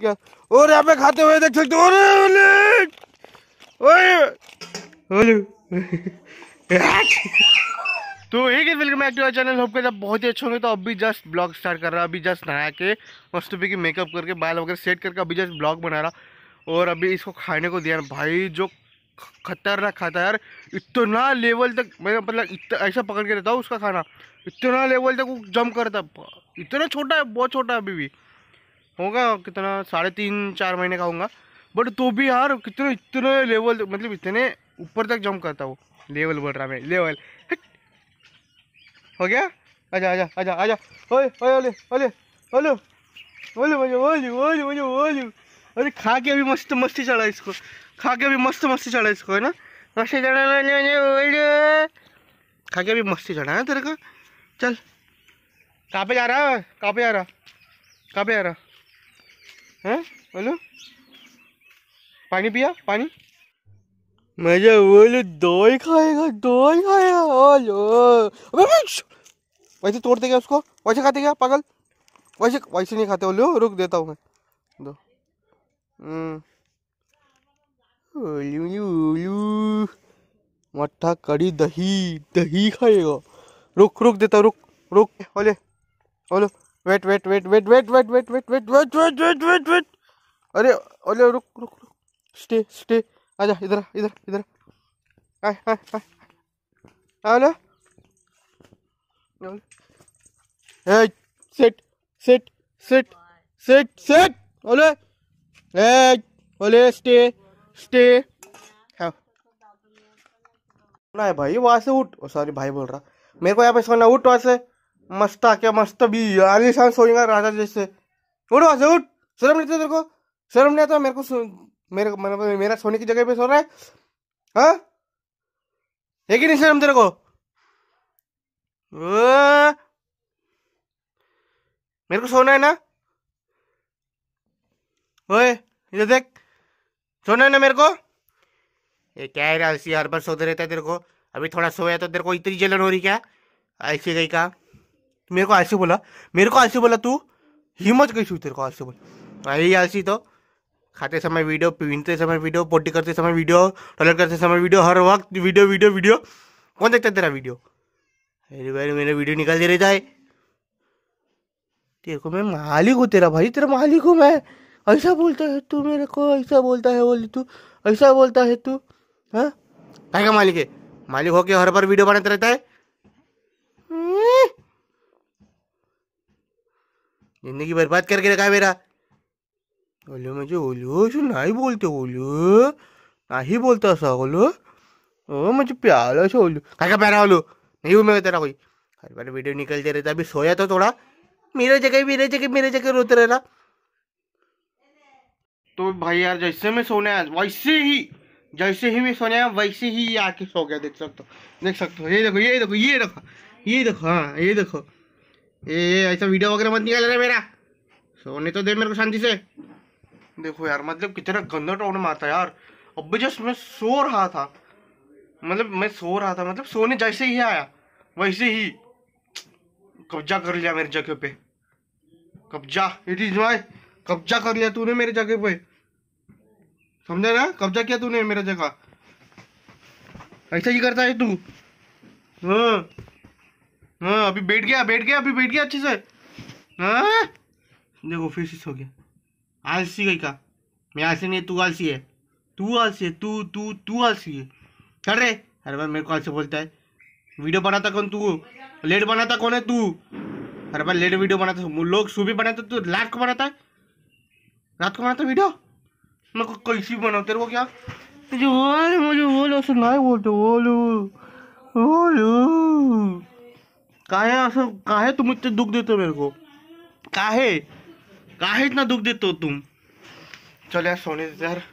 क्या और यहाँ पे खाते हुए देख सकते हो। तो एक ही welcome back to our channel. Hope करता बहुत ही अच्छे होंगे। तो अभी जस्ट ब्लॉग स्टार्ट कर रहा, अभी जस्ट नहा के मस्त पे की मेकअप करके बाल वगैरह सेट करके अभी जस्ट ब्लॉग बना रहा। और अभी इसको खाने को दिया भाई, जो खतरनाक खाता है यार। इतना लेवल तक मैं मतलब इतना ऐसा पकड़ के रहता हूँ उसका खाना, इतना लेवल तक वो जंप करता। इतना छोटा है, बहुत छोटा है, अभी भी होगा कितना 3.5-4 महीने का होगा। बट तो भी यार कितना इतने लेवल मतलब इतने ऊपर तक जंप करता वो। लेवल बोल रहा मैं, लेवल हो गया। आजा आजा आजा आजा। ओए ओए ओले ओले ओले ओले मुझे ओले ओले मुझे ओले। अरे खा के अभी मस्त मस्ती चढ़ा इसको, खा के अभी मस्त मस्ती चढ़ा इसको, है ना। मस्ती चढ़ा ओले, खा के अभी मस्ती चढ़ा है तेरे का। चल कहाँ पे जा रहा है, कहाँ पे जा रहा, कहाँ पे जा रहा है। बोलो पानी पिया, पानी मजा बोलो। दो ही खाएगा, दो ही खाएगा। ओलो वैसे तोड़ते क्या उसको, वैसे खाते क्या पागल, वैसे वैसे नहीं खाते। बोलो रुक देता हूँ मैं दो। मट्ठा कड़ी दही, दही खाएगा। रुक रुक देता, रुक रुक। ओले ओलो wait wait wait wait wait wait wait wait wait wait wait wait wait wait. अरे ओले रुक रुक रुक, स्टे स्टे। आजा इधर इधर इधर। आए आए आए ओले set set set set set. ओले ओले स्टे स्टे। हाँ ना है भाई, वहां से उठ। सॉरी भाई बोल रहा, मेरे को यहाँ पे सोना। उठ वहां से, मस्त आके मस्त भी आलीशान सोएगा राजा जैसे। उठ वहां से उठ। शर्म नहीं आता तेरे को, शर्म नहीं आता मेरे को। मेरा सोने की जगह पे सो रहा है, हाँ है कि नहीं शर्म तेरे को। मेरे को सोना है ना। ओए इधर देख, सोना है ना मेरे को। ये क्या है आलसी, हर बार सोते रहता है तेरे को। अभी थोड़ा सोया तो तेरे को इतनी जलन हो रही क्या, ऐसी गई का। मेरे को आलसी बोला, मेरे को आलसी बोला तू। हिम्मत कैसी हुई तेरे को आलसी बोला। यही आलसी तो खाते समय वीडियो, पीनते समय वीडियो, पोटी करते समय वीडियो, टॉयलेट करते समय वीडियो, हर वक्त वीडियो वीडियो वीडियो। कौन देखता है तेरा वीडियो। अरे भाई मेरा वीडियो निकाल दे रहता है। तेरे को मैं मालिक हूँ तेरा भाई, तेरा मालिक हूँ मैं। ऐसा बोलता है तू मेरे को, ऐसा बोलता है बोली तू, ऐसा बोलता है तू। हाँ काय का मालिक है, मालिक होके हर बार वीडियो बनाते रहता है। जिंदगी बर्बाद करके रखा है मेरा। बोलो मुझे बोलो ऐसे नहीं बोलते, बोलो नहीं बोलता ऐसा। बोलो ओ मुझे प्यारा से बोलो, काय का प्यारा बोलो। नहीं हूँ मैं तेरा कोई, हर बार वीडियो निकलते रहता। अभी सोया तो थोड़ा मेरे जगह मेरे जगह मेरे जगह रोते रहना। तो भाई यार जैसे मैं सोने आया वैसे ही, जैसे ही मैं सोने आया वैसे ही ये आके सो गया। देख सकते हो, देख सकते हो। ये देखो ये देखो ये देखो ये देखो, हाँ ये देखो। ये ऐसा वीडियो वगैरह मत निकाल रहा मेरा, सोने तो दे मेरे को शांति से। देखो यार मतलब कितना गंदा टोन मारता है यार। अब जस्ट मैं सो रहा था, मतलब मैं सो रहा था, मतलब सोने जैसे ही आया वैसे ही कब्जा कर लिया मेरी जगह पे। कब्जा, इट इज माय, कब्जा कर लिया तूने मेरी जगह पे, समझा ना। कब्जा किया तूने मेरा जगह, ऐसा ही करता है तू। हाँ हाँ अभी बैठ गया, बैठ गया, अभी बैठ गया अच्छे से। हाँ देखो फिर से सो गया। आलसी गई का, मैं आलसी नहीं, तू आलसी है, तू आलसी है, तू तू तू आलसी है। चल रे, हर बार मेरे को आलसी बोलता है। वीडियो बनाता कौन तू, लेट बनाता कौन है तू। हर बार लेट वीडियो बनाता, लोग सुबह बनाते, तू रात को बनाता है, रात को बनाता वीडियो। मैं को कैसी बनाओ तेरे को क्या, मुझे बोल, मुझे बोल ऐसे नहीं बोलते। बोलो बोलो काहे असं, काहे तुम इतने दुख देते हो मेरे को, काहे काहे इतना दुख देते हो तुम। चल यार सोने दे यार,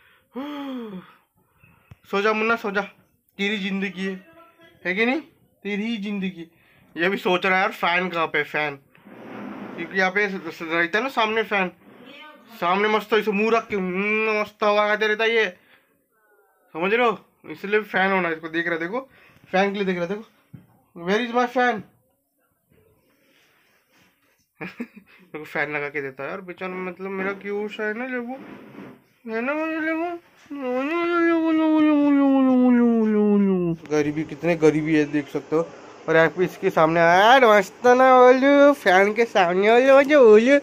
सो जा मुन्ना सो जा, तेरी जिंदगी है कि नहीं, तेरी ही जिंदगी। ये भी सोच रहा है यार फैन कहाँ पे, फैन क्योंकि यहाँ पे रहता है ना सामने फैन, सामने मस्त ऐसे मुंह रख के मस्त हवा खाते रहता है ये, समझ रहे हो। इसलिए फैन होना, इसको देख रहा देखो, फैन के लिए देख रहा देखो। वेयर इज माई फैन, मेरे को फैन लगा के देता है यार बेचारा, मतलब मेरा क्यों है ना लेबू, है ना लेबू। गरीबी, कितने गरीबी है देख सकते हो। और आप इसके सामने यार मस्त ना बोलू, फैन के सामने बोलू,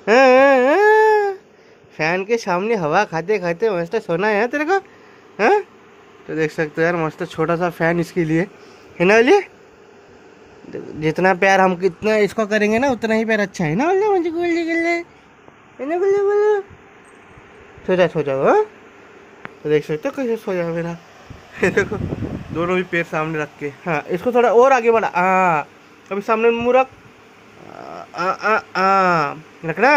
फैन के सामने हवा खाते खाते मस्त सोना है तेरे को। हाँ तो देख सकते हो यार मस्त छोटा सा फैन इसके लिए, है ना बोलिए। जितना प्यार हम कितना इसको करेंगे ना उतना ही प्यार अच्छा है ना बोलिए मुझे, गोली गले है ना बोलिए बोलो। सो जाओ। हाँ तो देख सकते हो कैसे सो जाओ मेरा, देखो दोनों भी पैर सामने रख के। हाँ इसको थोड़ा और आगे बढ़ा, हाँ अभी सामने मुंह रख, रखना।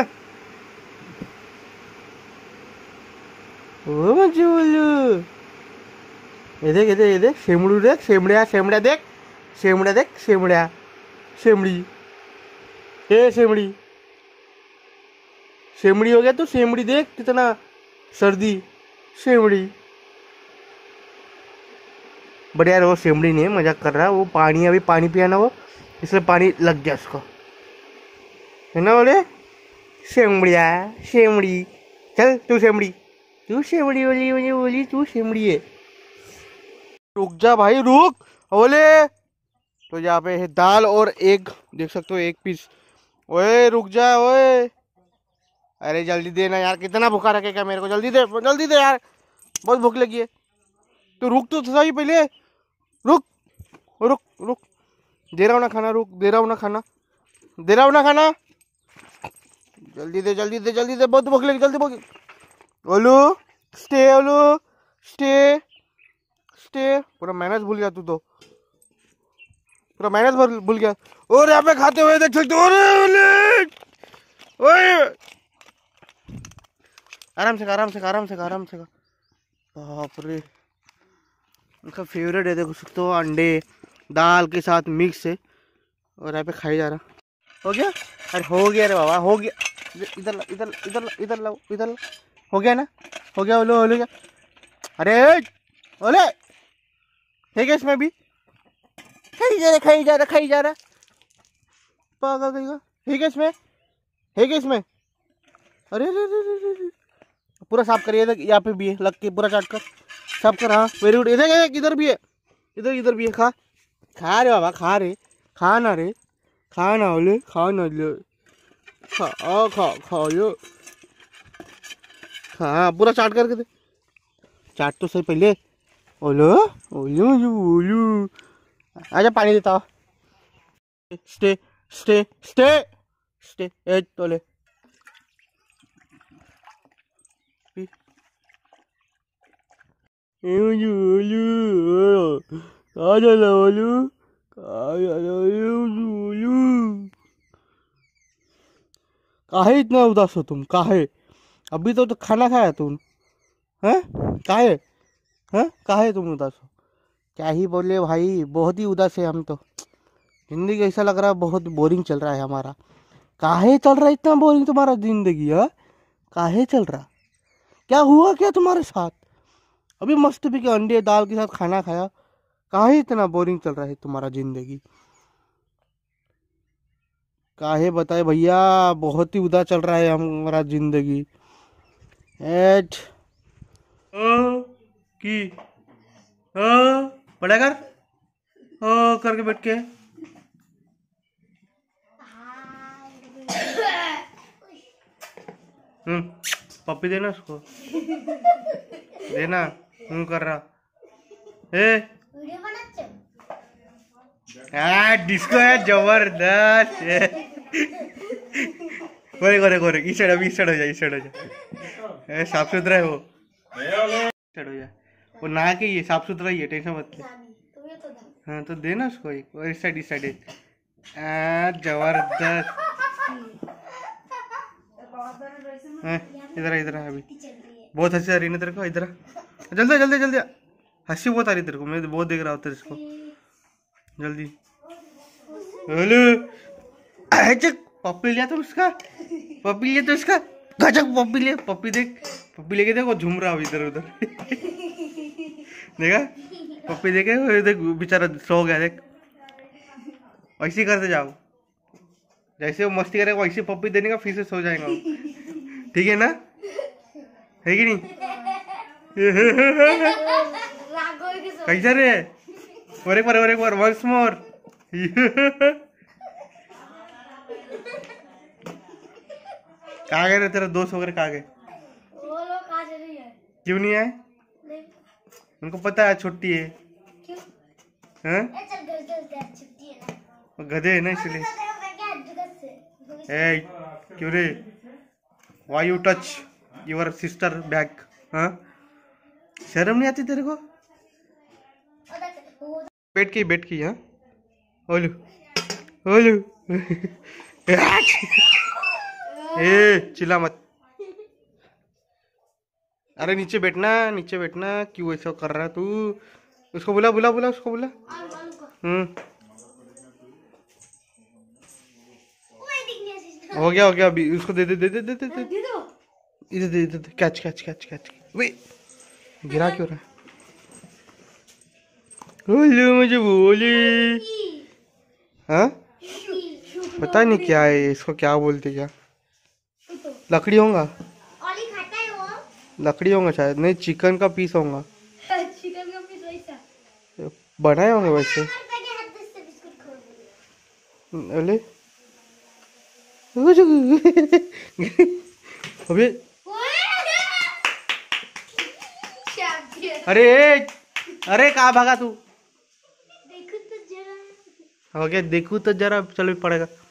ओ मजे बोलो, ये देख शेमड़ू देख, शेमड़िया देख, शेमड़ी, ए शेमड़ी हो गया तो शेमड़ी देख कितना सर्दी, शेमड़ी। बट यार वो शेमड़ी नहीं है, मजाक कर रहा है वो, पानी अभी पानी पिया ना वो, इसलिए पानी लग गया उसको, है ना बोले। शेमड़ी चल, तू शेमड़ी बोली तू शेमड़ी है। रुक जा भाई रुक बोले। तो यहाँ पे है दाल और एग, देख सकते हो एक पीस। ओए रुक जा ओए, अरे जल्दी देना यार, कितना भूखा रखेगा मेरे को, जल्दी दे यार, बहुत भूख लगी है। तो रुक तो सही पहले, रुक रुक रुक, दे रहा हूँ ना खाना, रुक दे रहा हूँ ना खाना, जल्दी दे, बहुत भूख लगी, जल्दी भूख। ओलू स्टे, पूरा मैनेज भूल गया तू तो, पूरा मैनेज भूल गया। और यहाँ पे खाते हुए देख सकते हो, आराम से खा। बाप रे, उनका फेवरेट है, देख सकते हो अंडे दाल के साथ मिक्स है, और यहाँ पे खाई जा रहा। हो गया, अरे हो गया रे बाबा, हो गया। इधर लाओ, हो गया ना, हो गया ओलो क्या, अरे ओले ठीक है, इसमें भी खाई जा रहा पागल करेगा। ठीक है इसमें, अरे पूरा साफ करिए, यहाँ पे भी है लग के, पूरा चाट कर साफ कर। हाँ वेरी गुड, इधर भी है, इधर भी है। खा रे बाबा, खा ना ओले, खा लो, खा पूरा चाट करके दे, चाट तो सही पहले। ओलो आजा, पानी देता हूँ। स्टे तोले काहे इतना उदास हो तुम, काहे? अभी तो खाना खाया तुम, हैं? काहे तुम उदास हो? क्या ही बोले भाई, बहुत ही उदास है हम तो। जिंदगी ऐसा लग रहा है बहुत बोरिंग चल रहा है हमारा। काहे चल रहा है इतना बोरिंग तुम्हारा जिंदगी? है काहे चल रहा, क्या हुआ क्या तुम्हारे साथ? अभी मस्त भी के अंडे दाल के साथ खाना खाया, काहे इतना बोरिंग चल रहा है तुम्हारा जिंदगी? काहे बताए भैया, बहुत ही उदास चल रहा है हमारा जिंदगी। एट की पढ़ा कर, करके बैठ के। पप्पी देना उसको, देना। कर रहा डिस्को है जबरदस्त। गोरे इस साइड हो जा, साफ सुथरा है वो, साइड हो जा। वो नहा के ये साफ सुथरा ही है, टेंशन मत ले। हाँ तो देना उसको एक, और इस साइड जबरदस्त। इधर अभी बहुत हंसी आ रही है तेरे को, इधर जल्दी हंसी बहुत आ रही तेरे को, मैं बहुत देख रहा हूँ तेरे को, जल्दी। हेलो पप्पी लिया तो उसका, गजब पप्पी देख, पप्पी लेके देखो झूम रहा इधर उधर। देखा पप्पी देखे, देख बेचारा सो गया, देख ऐसे ही करते जाओ। जैसे वो मस्ती करेगा वैसे पप्पी देने का, फिर से सो जाएगा वो। ठीक है ना, है कि नहीं? कैसा रे? और एक बार वंस मोर। कहाँ गए रे तेरे दोस्त वगैरह, कहाँ गए? वो लोग आ जा रही है। क्यों नहीं आए? नहीं। उनको पता है छुट्टी है। क्यों? हैं? चल घर छुट्टी है ना। वो गधे है ना इसलिए। ए क्यों रे? Why you touch your sister back? हाँ, शर्म नहीं आती तेरे को? बैठ की हाँ, ओलू ओलू। ए चिल्ला मत। अरे नीचे बैठना, क्यों ऐसा कर रहा है तू? उसको बुला उसको बुला। हो गया अभी, उसको दे इधर दे कैच। वे गिरा क्यों रहा? ओलू मुझे बोले। हाँ, पता नहीं क्या है इसको, क्या बोलते क्या? लकड़ी होगा, लकड़ी होगा शायद, नहीं चिकन का पीस होगा। चिकन का पीस वैसा बनाए होंगे वैसे। अरे अबे अरे कहाँ भागा तू? देखो तो जरा, हो गया, देखू तो जरा, चलो पड़ेगा।